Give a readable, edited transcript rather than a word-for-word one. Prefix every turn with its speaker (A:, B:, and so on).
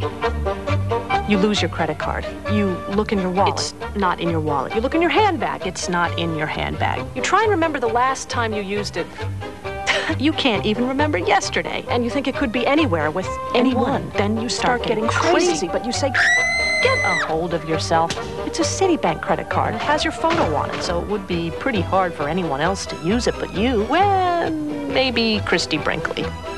A: You lose your credit card. You look in your wallet. It's not in your wallet. You look in your handbag. It's not in your handbag. You try and remember the last time you used it. You can't even remember yesterday. And you think it could be anywhere with anyone. Then you start getting crazy. But you say, get a hold of yourself. It's a Citibank credit card. It has your photo on it, so it would be pretty hard for anyone else to use it but you. Well, maybe Christy Brinkley.